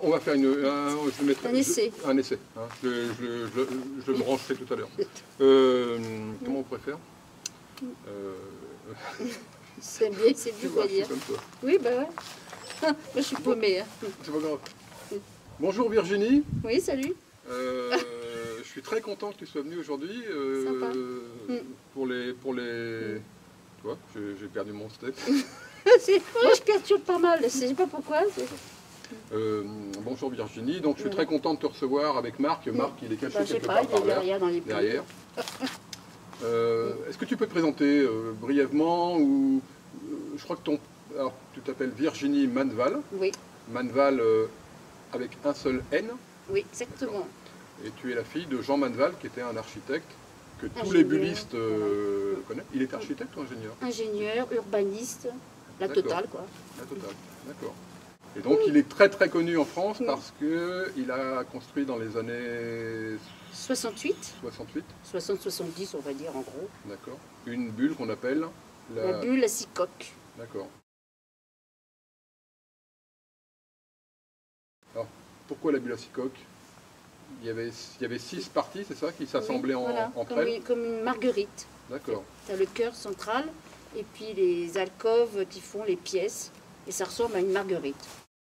on va faire je vais mettre, un essai. Un essai. Hein. Je le brancherai tout à l'heure. Comment on pourrait faire C'est bien, c'est du quoi dire. Comme toi. Oui, bah ouais. Moi, je suis paumée. Hein. C'est pas grave. Bonjour Virginie. Oui, salut. Je suis très content que tu sois venue aujourd'hui. Sympa. Pour les. Tu vois, j'ai perdu mon step. Moi, je perturbe pas mal. Je sais pas pourquoi. Bonjour Virginie. Donc je suis très content de te recevoir avec Marc. Marc, il est caché quelque part il est derrière dans les bulles. derrière. Est-ce que tu peux te présenter brièvement ou je crois que alors, tu t'appelles Virginie Manval. Oui. Manval avec un seul N. Oui, exactement. Et tu es la fille de Jean Manval, qui était un architecte que tous les bullistes connaissent. Il était architecte ou ingénieur? Ingénieur, urbaniste, la totale quoi. La totale, d'accord. Et donc il est très très connu en France parce qu'il a construit dans les années 68, 60-70 on va dire en gros. D'accord. Une bulle qu'on appelle la bulle à 6 coques. D'accord. Alors pourquoi la bulle à 6 coques? Il y avait 6 parties, c'est ça, qui s'assemblaient entre elles? Comme une marguerite. D'accord. Tu as le cœur central et puis les alcôves qui font les pièces. Et ça ressemble à une marguerite.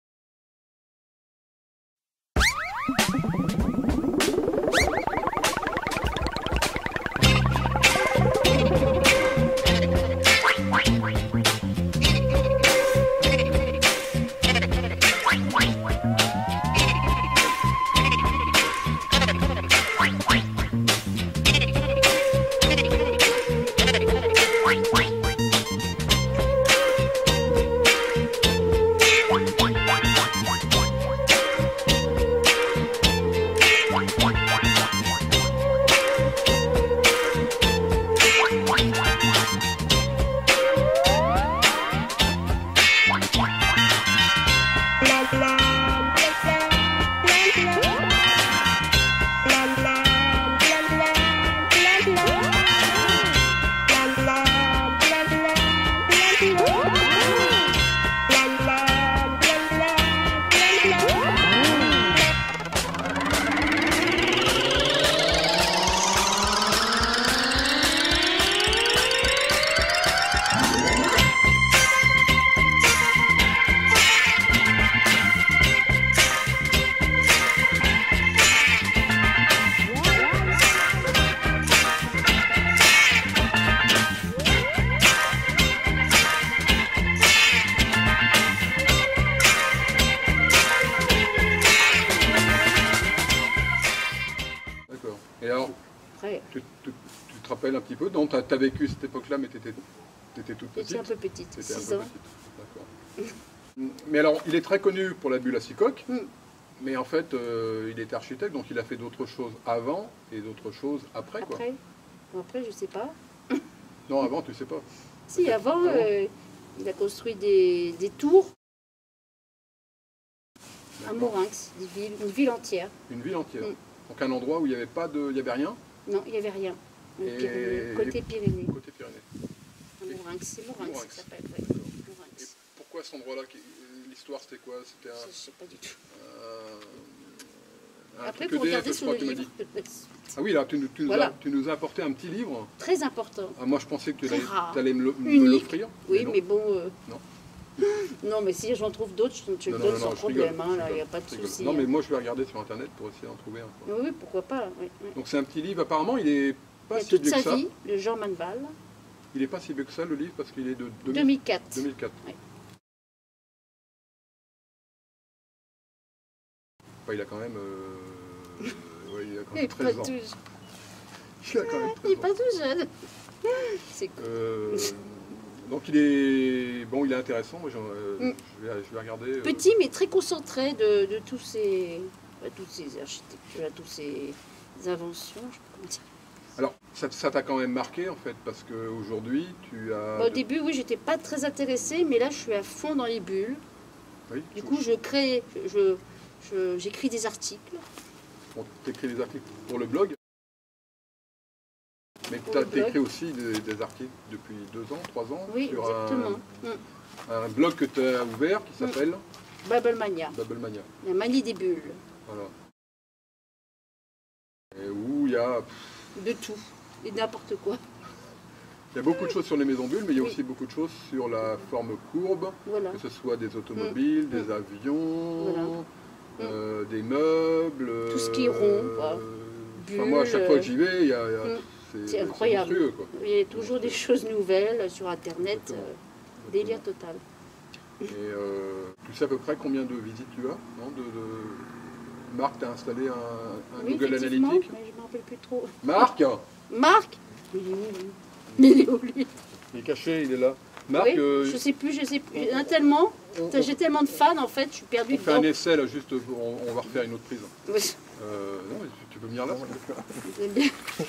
Et alors, tu te rappelles un petit peu, donc tu as vécu cette époque-là, mais tu étais toute petite? J'étais un peu petite, 6 ans. D'accord. Mais alors, il est très connu pour la bulle à 6 coques, mais en fait, il était architecte, donc il a fait d'autres choses avant et d'autres choses après, quoi. Après, je sais pas. Non, avant, tu sais pas. Si, avant, il a construit des tours à Morinx, une ville entière. Une ville entière. Donc un endroit où il n'y avait pas de, il y avait rien. Non, il n'y avait rien. Côté Pyrénées. Côté Pyrénées. À Morinx, c'est Morinx ça s'appelle. Ouais. Et pourquoi cet endroit-là, l'histoire c'était quoi? C'était je ne sais pas du tout. Après, pour regarder sur le livre. Ah oui, là, tu nous as apporté un petit livre. Très important. Ah, moi, je pensais que tu allais me l'offrir. Oui, mais bon... Non. Non, mais si j'en trouve d'autres, je te le donne sans problème. Il n'y a pas de souci. Non, mais moi, je vais regarder sur Internet pour essayer d'en trouver un. Oui, pourquoi pas. Oui. Donc, c'est un petit livre. Apparemment, il n'est pas si vieux que ça. Toute sa vie, le Jean Manval. Il n'est pas si vieux que ça, le livre, parce qu'il est de 2004. 2004. Oui. Enfin, il a quand même... ouais, il a quand même 13 ans. Il a quand même 13 ans. Il n'est pas tout jeune. C'est cool. Donc il est intéressant, moi, je vais regarder. Petit mais très concentré de toutes ces architectures, toutes ces inventions. Je sais pas comment dire. Alors ça t'a quand même marqué en fait, parce qu'aujourd'hui tu as... Au début oui, j'étais pas très intéressée, mais là je suis à fond dans les bulles. Oui, du coup j'écris des articles. Bon, tu écris des articles pour le blog? Mais tu as écrit aussi des articles depuis 2 ans, 3 ans? Oui, sur exactement. un blog que tu as ouvert qui s'appelle Bubble Mania, Bubble Mania. la manie des bulles. Voilà. Et où il y a... De tout, et n'importe quoi. Il y a beaucoup de choses sur les maisons bulles, mais il y a Oui. aussi beaucoup de choses sur la forme courbe, Voilà. que ce soit des automobiles, des avions, Voilà. des meubles. Tout ce qui est rond, quoi. Enfin, moi, à chaque fois que j'y vais, C'est incroyable. monstrueux, quoi. Il y a toujours des choses nouvelles sur Internet. Exactement. Délire total. Et tu sais à peu près combien de visites tu as, non, Marc, tu as installé un Oui, Google effectivement, Analytics. mais je ne me rappelle plus trop. Marc, Marc Il est où, lui Il est où, lui il est caché, il est là. Marc, Oui, je sais plus. Il y en a tellement. J'ai tellement de fans, en fait, je suis perdue on fait un dedans. essai là, juste, on va refaire une autre prise. Oui. Non, mais tu peux venir là. J'aime bien.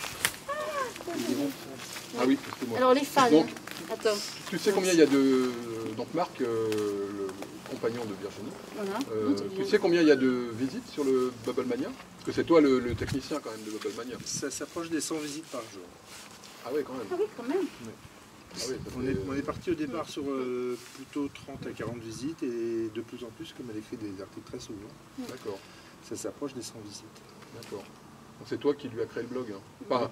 Ah oui, excuse-moi. Alors, les fans. Donc, Attends, tu sais combien il y a de... Donc Marc, le compagnon de Virginie, voilà. tu sais combien il y a de visites sur le Bubble Mania? Parce que c'est toi le technicien quand même de Bubble Mania. Ça s'approche des 100 visites par jour. Ah oui, quand même. Ah oui, quand même. Ah oui, ça On fait- est parti au départ sur plutôt 30 à 40 visites et de plus en plus, comme elle écrit des articles très souvent, D'accord, ça s'approche des 100 visites. d'accord. Donc c'est toi qui lui as créé le blog. Hein. Enfin,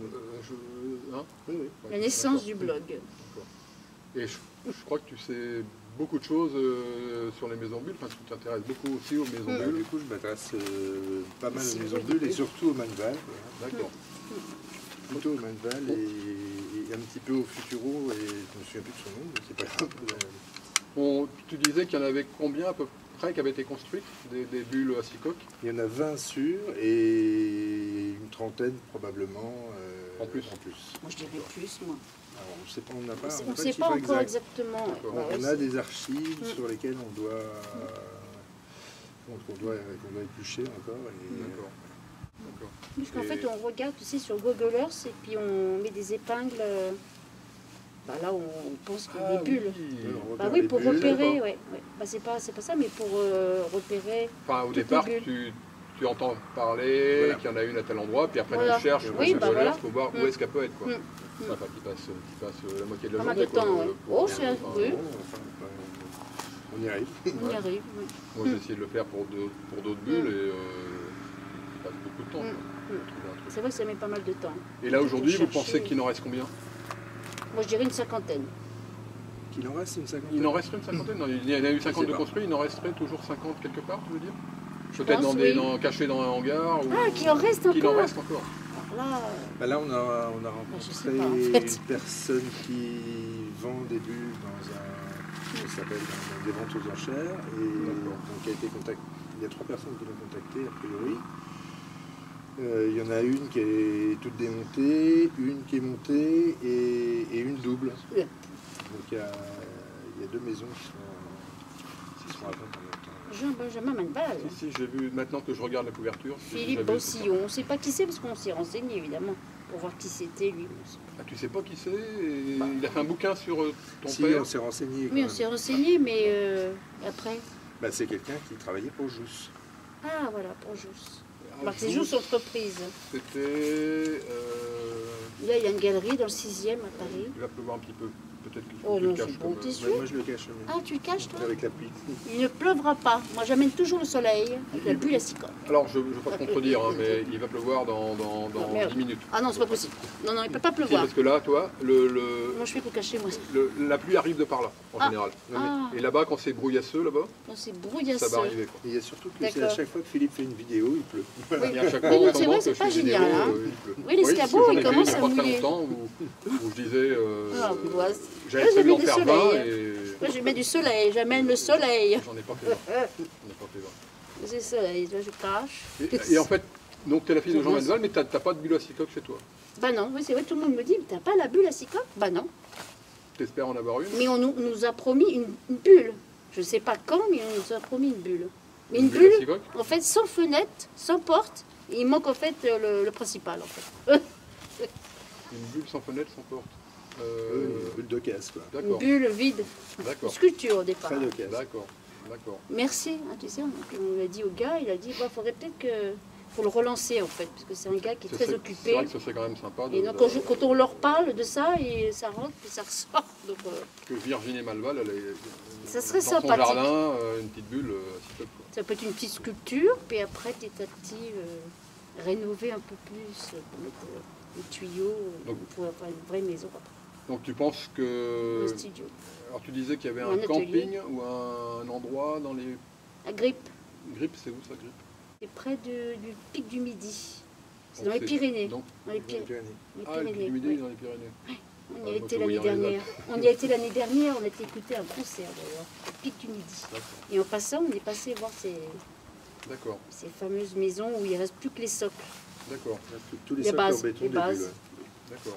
hein Oui, oui. La Ouais, naissance d'accord. du blog. D'accord. Et je crois que tu sais beaucoup de choses sur les maisons bulles, parce que tu t'intéresses beaucoup aussi aux maisons Du bulles. coup, je m'intéresse pas mal Si, aux maisons oui. bulles et surtout au Manval. D'accord. Plutôt au Manval et un petit peu au Futuro, et je me souviens plus de son nom, mais c'est pas grave. Tu disais qu'il y en avait combien à peu près qui avaient été construites, des bulles à 6 coques? Il y en a 20 sûrs et une trentaine probablement En plus. Moi, je dirais plus, moi. Alors, on sait pas, on n'a pas, On on ne n'a sait le pas chiffre encore exact. exactement. Ouais. D'accord. Bah ouais, On a c'est- des archives sur lesquelles on doit, qu'on doit éplucher encore. D'accord. D'accord. Parce qu'en Et- fait, on regarde, tu sais, sur Google Earth et puis on met des épingles. Bah là, on pense qu'il y a des bulles. On Bah repère oui, les pour bulles. repérer, ouais. Bah, c'est pas ça, mais pour repérer. Enfin, au Toutes les départ, bulles. tu entends parler Voilà. qu'il y en a une à tel endroit, puis après Voilà. tu cherches Oui, sur bah Google voilà. Earth pour voir où Mm. est-ce qu'elle peut être. Quoi. Mm. Enfin, qui passe la moitié de la Pas mal journée. de temps, quoi, ouais. pour- Oh, c'est un- oui. On y arrive. On y arrive. Oui. Moi, j'ai essayé de le faire pour d'autres bulles et ça passe beaucoup de temps. Mm. quoi, pour trouver un truc. C'est vrai que ça met pas mal de temps. Et là, Faut aujourd'hui, vous chercher. pensez qu'il en reste combien? Moi, je dirais une cinquantaine. Qu'il en reste une cinquantaine. Il en resterait une cinquantaine? Non, il y en a eu 50 sais de pas. construits, il en resterait toujours 50 quelque part, tu veux dire? Je Peut-être pense, cachés dans un hangar ou Ah, qu'il en reste encore. qu'il en reste encore. Alors là, Bah là, on a je sais rencontré pas, en fait. une personne qui vend des bulles ça s'appelle dans des ventes aux enchères, et D'accord. donc a été contacté. Il y a 3 personnes qui l'ont contacté a priori. Il y en a une qui est toute démontée, une qui est montée et une double. Ouais. Donc il y a 2 maisons qui sont à vendre en même temps. Jean-Benjamin Manval. Si, j'ai vu, maintenant que je regarde la couverture. Philippe j'avais- Bossillon. On ne sait pas qui c'est parce qu'on s'est renseigné, évidemment, pour voir qui c'était, lui. Ah, tu sais pas qui c'est? Il a fait un bouquin sur ton Si, père. on s'est renseigné. quand Oui, on même. s'est renseigné, mais après. Bah, c'est quelqu'un qui travaillait pour Jousse. Ah, voilà, pour Jousse. Ah, Marc, c'est Jousse Entreprise. C'était... Là, il y a une galerie dans le 6e à Paris. il va pleuvoir un petit peu. Peut-être que Oh tu non, le caches c'est bon, comme, t'es sûr? Moi, je le cache. Ah, tu le caches, toi? Avec la pluie. Il ne pleuvra pas. Moi, j'amène toujours le soleil. La bulle à 6 corps. Alors, je ne veux pas te contredire, hein, mais il va pleuvoir dans merde. 10 minutes. Ah non, c'est pas possible. Non, non, il ne peut pas Si, pleuvoir. parce que là, toi, Moi, je fais pour cacher, moi. la pluie arrive de par là, en Ah. général. Ah. Et là-bas, quand c'est brouillasseux, là-bas, Non, c'est ça brouillasseux. va arriver. Quoi. Et il y a surtout que c'est à D'accord. chaque fois que Philippe fait une vidéo, il pleut. Et à chaque Oui, fois, mais autant c'est vrai, que c'est je pas fais une génial, vidéo, hein. il pleut. Oui, l'escabeau, parce que j'en il ai fait commence il y a à pas très mouiller. longtemps où je disais... Ah, angoisse. j'avais Moi, prévu d'en j'amène faire du 20 soleil. et Moi, je mets du soleil. J'amène le soleil. j'en ai pas fait 20. J'en ai pas fait 20. C'est le soleil. Là, je cache. Et en fait, donc tu es la fille de Jean Moi, Manval, mais tu n'as pas de bulle à six coques chez toi. Bah non, oui, c'est vrai, tout le monde me dit, mais t'as pas la bulle à 6 coques? Bah non. Tu espères en avoir une? Mais on nous a promis une bulle. Je ne sais pas quand, mais on nous a promis une bulle. Mais une à bulle, six coques? en fait, sans fenêtre, sans porte. Et il manque en fait le principal, en fait. Une bulle sans fenêtre, sans porte. Une bulle de caisse, quoi. Une D'accord, bulle vide. Une d'accord, sculpture au départ. Très de caisse. d'accord, d'accord. Merci, hein, tu sais, on l'a dit au gars, il a dit, il faudrait peut-être que pour le relancer en fait, parce que c'est un gars qui est très C'est occupé. vrai que ça serait quand même sympa. Et donc quand on leur parle de ça, et ça rentre puis ça ressort. Donc, que Virginie Malval, elle est ça serait dans sympathique. son jardin, une petite bulle, s'il te plaît. Ça peut être une petite sculpture, puis après petit à petit rénover un peu plus, pour mettre les tuyaux, pour faire une vraie maison après. Donc tu penses que... Un studio. Alors tu disais qu'il y avait Ou un un camping atelier. ou un endroit dans les... À Grippe, Grippe, c'est où ça, Grippe? c'est près du pic du Midi. C'est Donc dans les Pyrénées. donc- Dans les Dans les Pyrénées. Pyrénées. Les Ah, le Pyrénées, Pic du Midi, oui. dans les Pyrénées. On y a moi, été je l'année voyais dernière. On y a été l'année dernière, on a été écouter un concert d'ailleurs, au pic du Midi. D'accord. Et en passant, on est passé voir D'accord, ces fameuses maisons où il ne reste plus que les socles. d'accord, Tous les Les socles bases, en béton les des bases. bulles, ouais. d'accord.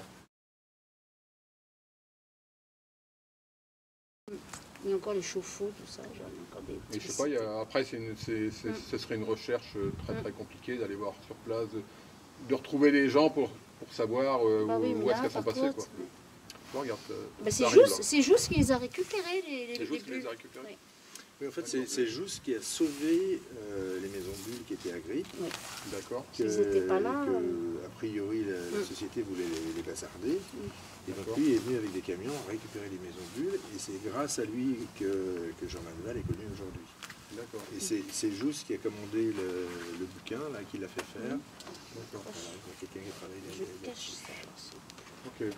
Il y a encore les chauffe-eau, tout ça. Genre, il y a encore des Et petits je sais pas, après, ce serait une recherche très Mm. très compliquée d'aller voir sur place, de retrouver des gens pour savoir Bah oui, mais où est-ce là, qu'elles sont par passées. contre, Quoi. Bon, regarde, bah, ça arrive, là. c'est juste qui les a récupérés, les C'est juste qu'il bulles. les a récupérées. Oui. Oui, en fait, c'est Jousse qui a sauvé les maisons bulles qui étaient à Grippe. D'accord. S'ils n'étaient pas là, A priori, la société voulait les bazarder. Et donc D'accord. lui est venu avec des camions récupérer les maisons bulles. Et c'est grâce à lui que Jean Manval est connu aujourd'hui. D'accord. Et c'est Jousse qui a commandé le bouquin, là, qui l'a fait faire. D'accord. Voilà, il y a quelqu'un qui travaille Je là-dessus. cache ça. Ok.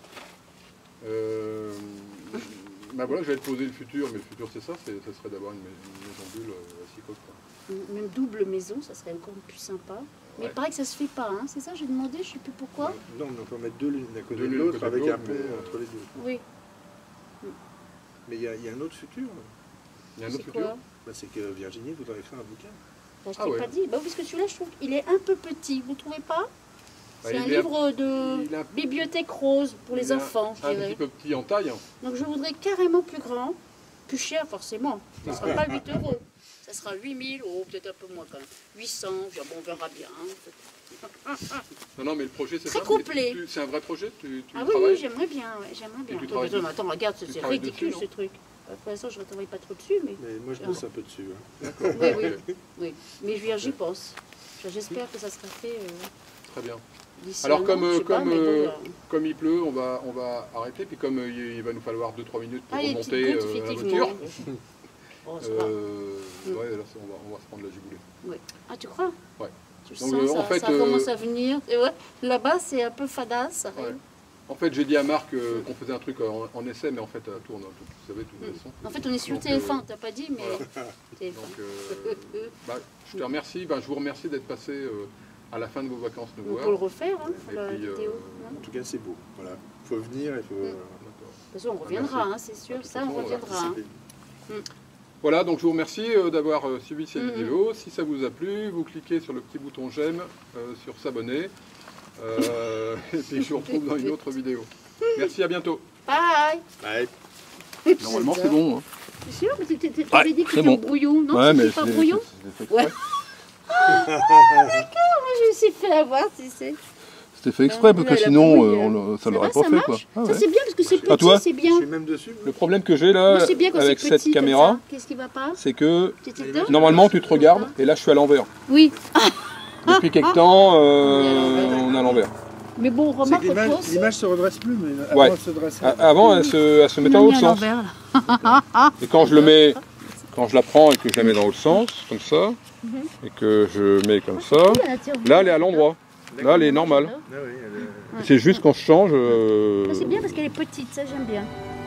Ben voilà, j'allais te poser le futur, mais le futur c'est ça, ce serait d'avoir une maison bulle à Sicoque. Même double maison, ça serait encore plus sympa. Mais Ouais. il paraît que ça se fait pas, hein. C'est ça, j'ai demandé, je sais plus pourquoi. Non, mais on peut en mettre deux l'une à côté Deux de l'une à l'autre côté de avec un l'autre, pont mais, entre les deux. Oui. Mais il y a un autre futur. Il y a un autre C'est futur? quoi? Bah, c'est que Virginie voudrait écrire un bouquin. Bah, je Ah t'ai ouais. pas dit. Bah, parce que celui-là, je trouve qu'il est un peu petit. Vous trouvez pas? Bah, C'est un il est livre de il a- bibliothèque rose pour les il est enfants, je un dirais. petit peu petit en taille. Donc je voudrais carrément plus grand, plus cher forcément. Ça ne sera pas 8 €. Ça sera 8000 €, peut-être un peu moins quand même. 800, je dis, bon, on verra bien. Hein. Non, mais le projet c'est Très ça. complet. C'est un vrai projet? Tu Ah le oui, travailles? oui, j'aimerais bien. Ouais, j'aimerais bien. tu travailles Attends, dessus? attends, regarde, Tu c'est travailles ridicule dessus, ce truc. Pour l'instant, je ne travaille pas trop dessus, mais Mais moi, je bosse un peu dessus. Hein. D'accord. oui, oui, Ok. oui. Mais j'y pense. J'espère que ça sera fait Très bien. d'ici Alors un an, comme, je sais pas, mais bon, comme il pleut, on va arrêter. Puis comme il va nous falloir 2-3 minutes pour Ah, les petites remonter gouttes, la effectivement. voiture. Oh, c'est pas- Ouais, là, on va se prendre la giboulée. Oui. Ah, tu crois? Ouais. Tu Donc, sens, en ça, fait, ça commence à venir. Et ouais, là-bas, c'est un peu fadasse, ça Ouais. arrive. En fait, j'ai dit à Marc qu'on faisait un truc en essai, mais en fait, à tourne, vous savez, tous les sons. En fait, on est sur Donc, TF1, t'as pas dit, mais voilà. TF1. Donc, je te remercie. Je vous remercie d'être passé à la fin de vos vacances nous On voir. peut le refaire, hein, Et la puis, vidéo. non En tout cas, c'est beau. Voilà. Il faut venir, il faut. Mm. D'accord. De toute façon, on reviendra, hein, c'est sûr. De toute Ça, façon, on reviendra. hein. Voilà, donc je vous remercie d'avoir suivi cette Mhm. vidéo. Si ça vous a plu, vous cliquez sur le petit bouton j'aime, sur s'abonner. Et puis je vous retrouve dans une autre vidéo. Merci, à bientôt. Bye. Ouais. Normalement, c'est bon. Hein. C'est sûr, mais t'avais dit que c'est c'était bon. brouillon, non? Ouais, mais C'était pas brouillon? fait Ouais. Moi, je me suis fait avoir, tu sais. C'était fait exprès, parce que sinon, ça l'aurait pas fait, quoi. Ça, c'est bien, parce que c'est Ah, toi petit, c'est Je bien. suis même dessus. Le problème que j'ai là, Moi, c'est bien quand avec c'est cette petit, comme caméra, ça. Qu'est-ce qui va pas? c'est que Tu t'éteins? normalement tu te regardes, et là je suis à l'envers. Oui. Depuis quelque temps, On est à l'envers. on est à l'envers. Mais bon, C'est remarque que que toi aussi. l'image se redresse plus, mais avant Ouais. elle se dressait. Avant, elle se mettait dans l'autre sens. Et quand je le mets, quand je la prends et que je la mets dans l'autre sens, comme ça, et que je mets comme ça, là elle est à l'endroit. Là elle est normale. Ah oui, elle est- C'est juste quand je change. Ça, c'est bien parce qu'elle est petite, ça j'aime bien.